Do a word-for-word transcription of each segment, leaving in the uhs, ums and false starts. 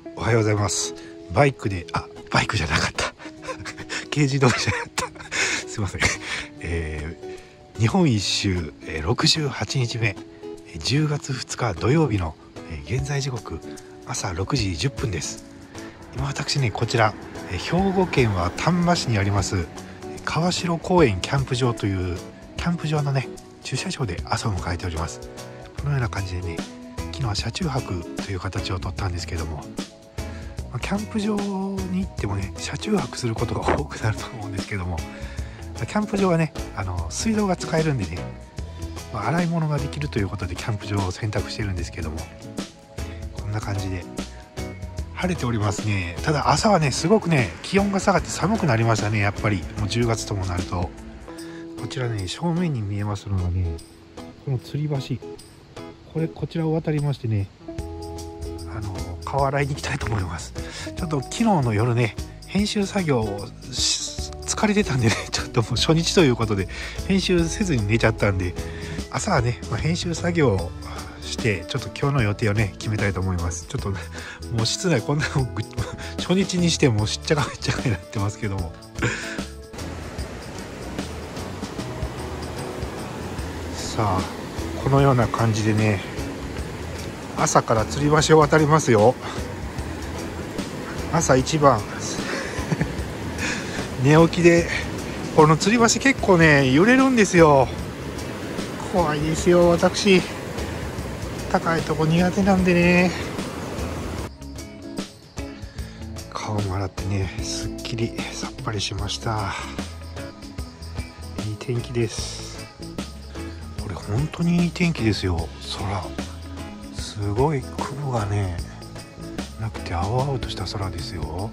おはようございます。バイクで、あ、バイクじゃなかった軽自動車だったすいません、えー、日本一周、えー、ろくじゅうはちにちめ、じゅうがつふつか土曜日の、えー、現在時刻朝ろくじじゅっぷんです。今私ね、こちら、えー、兵庫県は丹波市にあります川代公園キャンプ場というキャンプ場のね駐車場で朝を迎えております。このような感じでね、昨日は車中泊という形をとったんですけども、まあ、キャンプ場に行ってもね車中泊することが多くなると思うんですけども、キャンプ場はねあの水道が使えるんでね、まあ、洗い物ができるということでキャンプ場を選択してるんですけども、こんな感じで晴れておりますね。ただ朝はねすごくね気温が下がって寒くなりましたね。やっぱりもうじゅうがつともなると、こちらね正面に見えますのがねこの吊り橋、これこちらを渡りましてね、あの川洗いに行きたいと思います。ちょっと昨日の夜ね編集作業を疲れてたんでね、ちょっともう初日ということで編集せずに寝ちゃったんで、朝はね、まあ、編集作業をしてちょっと今日の予定をね決めたいと思います。ちょっともう室内こんなの初日にしてもうしっちゃかめっちゃかになってますけどもさあこのような感じでね朝から吊り橋を渡りますよ。朝一番寝起きで、この吊り橋結構ね揺れるんですよ。怖いですよ。私高いとこ苦手なんでね。顔も洗ってねすっきりさっぱりしました。いい天気です。これ本当にいい天気ですよ。空すごい雲がねなくて青々とした空ですよ。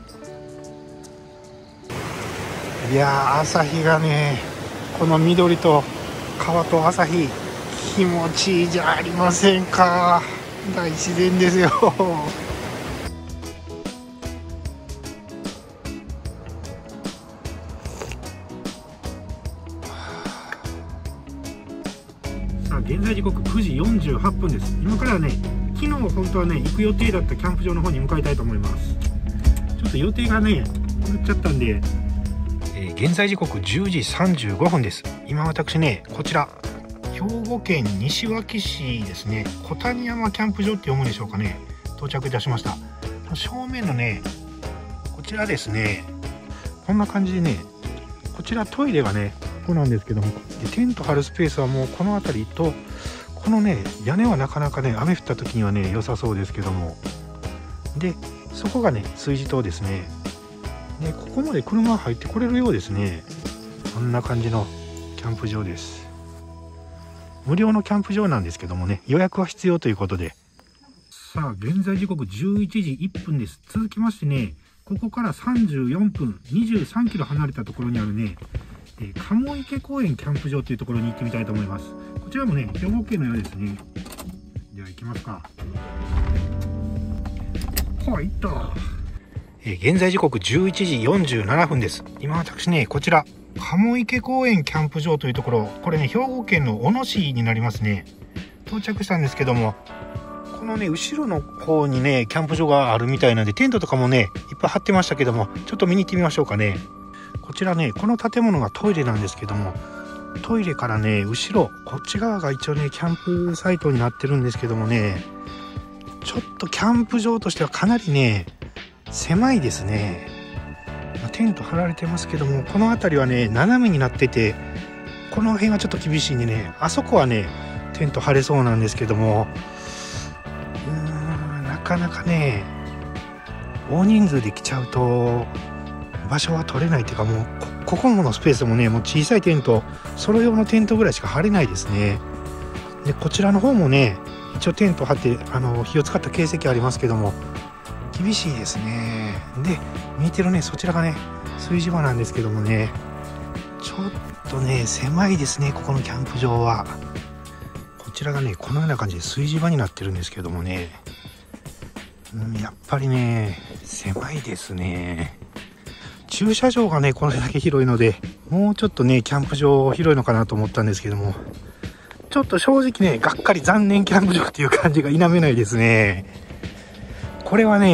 いやー朝日がね、この緑と川と朝日気持ちいいじゃありませんか。大自然ですよさあ現在時刻くじよんじゅうはっぷんです。今からはね昨日本当はね行く予定だったキャンプ場の方に向かいたいと思います。ちょっと予定がね狂っちゃったんで、えー、現在時刻じゅうじさんじゅうごふんです。今私ねこちら兵庫県西脇市ですね、小谷山キャンプ場って読むんでしょうかね、到着いたしました。正面のねこちらですね、こんな感じでね、こちらトイレがねここなんですけども、でテント張るスペースはもうこの辺りと、このね屋根はなかなかね雨降った時にはね良さそうですけども、でそこがね炊事棟ですね。でここまで車が入ってこれるようですね。こんな感じのキャンプ場です。無料のキャンプ場なんですけどもね、予約は必要ということで。さあ現在時刻じゅういちじいっぷんです。続きましてね、ここからさんじゅうよんぷん、にじゅうさんキロ離れたところにあるね、えー、鴨池公園キャンプ場というところに行ってみたいと思います。こちらもね兵庫県のようですね。では行きますか。はい、行った。えー、現在時刻じゅういちじよんじゅうななふんです。今私ねこちら鴨池公園キャンプ場というところ、これね兵庫県の小野市になりますね。到着したんですけども、このね後ろの方にねキャンプ場があるみたいなんで、テントとかもねいっぱい張ってましたけども、ちょっと見に行ってみましょうかね。こちらねこの建物がトイレなんですけども、トイレからね後ろこっち側が一応ねキャンプサイトになってるんですけどもね、ちょっとキャンプ場としてはかなりね狭いですね。テント張られてますけども、この辺りはね斜めになってて、この辺はちょっと厳しいんでね、あそこはねテント張れそうなんですけども、うーんなかなかね大人数で来ちゃうと場所は取れないっていうか、もう こ, ここのスペースもねもう小さいテント、ソロ用のテントぐらいしか張れないですね。でこちらの方もね一応テント張ってあの火を使った形跡ありますけども厳しいですね。で見てるねそちらがね炊事場なんですけどもね、ちょっとね狭いですねここのキャンプ場は。こちらがねこのような感じで炊事場になってるんですけどもね、うん、やっぱりね狭いですね。駐車場がねこれだけ広いので、もうちょっとねキャンプ場広いのかなと思ったんですけども、ちょっと正直ねがっかり残念キャンプ場っていう感じが否めないですね。これはね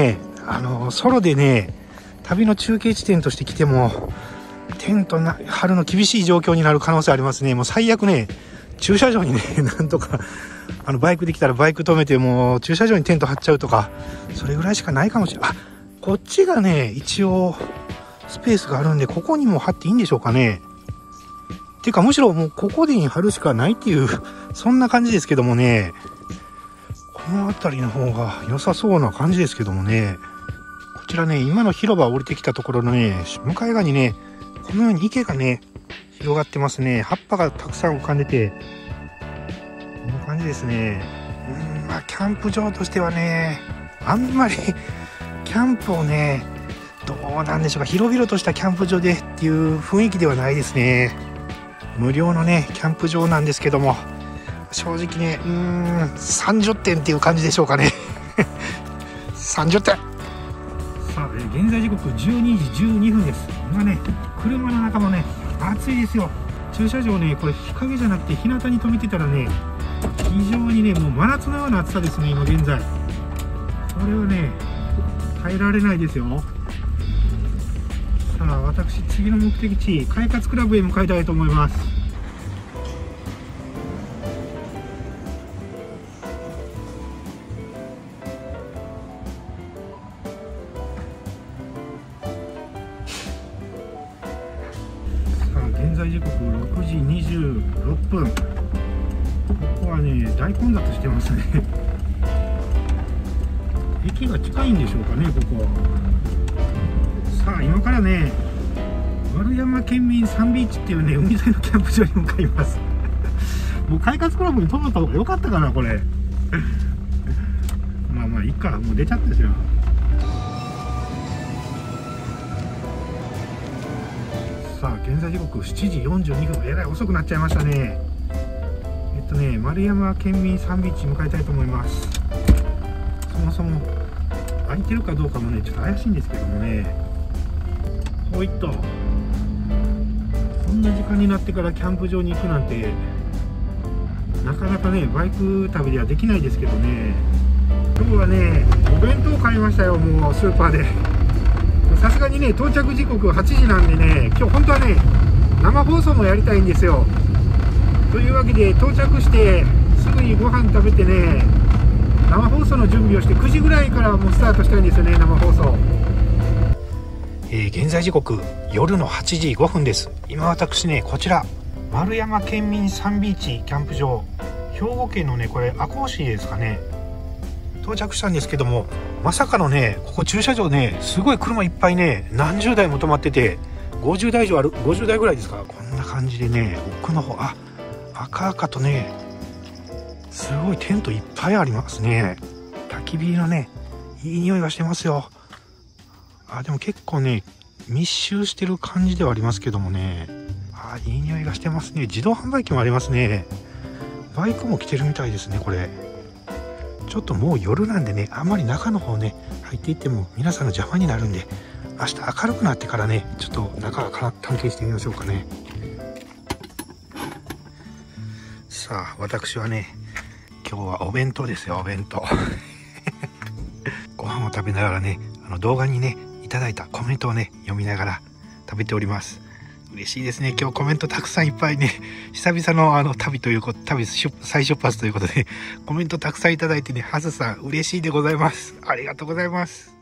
あのソロでね旅の中継地点として来てもテントな張るの厳しい状況になる可能性ありますね。もう最悪ね駐車場にねなんとかあのバイクできたらバイク止めてもう駐車場にテント張っちゃうとか、それぐらいしかないかもしれない。あ、こっちがね一応スペースがあるんでここにも張っていいんでしょうかね。っていうかむしろもうここで張るしかないっていうそんな感じですけどもね、この辺りの方が良さそうな感じですけどもね。こちらね今の広場を降りてきたところのね向かい側にねこのように池がね広がってますね。葉っぱがたくさん浮かんでてこんな感じですね。うん、まあキャンプ場としてはねあんまりキャンプをねどうなんでしょうか、広々としたキャンプ場でっていう雰囲気ではないですね。無料のねキャンプ場なんですけども、正直ねうーんさんじゅってんっていう感じでしょうかねさんじゅってん。さあ現在時刻じゅうにじじゅうにふんです。今ね車の中もね暑いですよ。駐車場ねこれ日陰じゃなくて日向に止めてたらね非常にねもう真夏のような暑さですね今現在。これはね耐えられないですよ。さあ私次の目的地快活クラブへ向かいたいと思います。現在時刻ろくじにじゅうろっぷん。ここはね大混雑してますね駅が近いんでしょうかねここは。さあ今からね丸山県民サンビーチっていうね海沿いのキャンプ場に向かいますもう快活クラブに泊まった方が良かったかなこれまあまあいいか、もう出ちゃったしな。さあ現在時刻しちじよんじゅうにふん、えらい遅くなっちゃいましたね。えっとね丸山県民サンビーチに向かいたいと思います。そもそも空いてるかどうかもねちょっと怪しいんですけどもね。ほいっとこんな時間になってからキャンプ場に行くなんてなかなかねバイク旅ではできないですけどね。今日はねお弁当買いましたよ、もうスーパーで。さすがにね到着時刻はちじなんでね今日本当はね生放送もやりたいんですよ。というわけで到着してすぐにご飯食べてね生放送の準備をしてくじぐらいからもうスタートしたいんですよね生放送。えー、現在時刻夜のはちじごふんです。今私ねこちら丸山県民サンビーチキャンプ場、兵庫県のねこれ赤穂市ですかね到着したんですけども、まさかのねここ駐車場ねすごい車いっぱいね何十台も止まっててごじゅうだい以上ある、ごじゅうだいぐらいですか。こんな感じでね奥の方あ赤々とねすごいテントいっぱいありますね。焚き火のねいい匂いがしてますよ。あでも結構ね密集してる感じではありますけどもね、あいい匂いがしてますね。自動販売機もありますね。バイクも来てるみたいですね。これちょっともう夜なんでねあんまり中の方ね入っていっても皆さんの邪魔になるんで、明日明るくなってからねちょっと中から探検してみましょうかね。さあ私はね今日はお弁当ですよ、お弁当ご飯を食べながらねあの動画にねいただいたコメントをね読みながら食べております。嬉しいですね。今日コメントたくさんいっぱいね久々のあの旅ということ旅再出発ということでコメントたくさんいただいてね、ハスさん嬉しいでございます。ありがとうございます。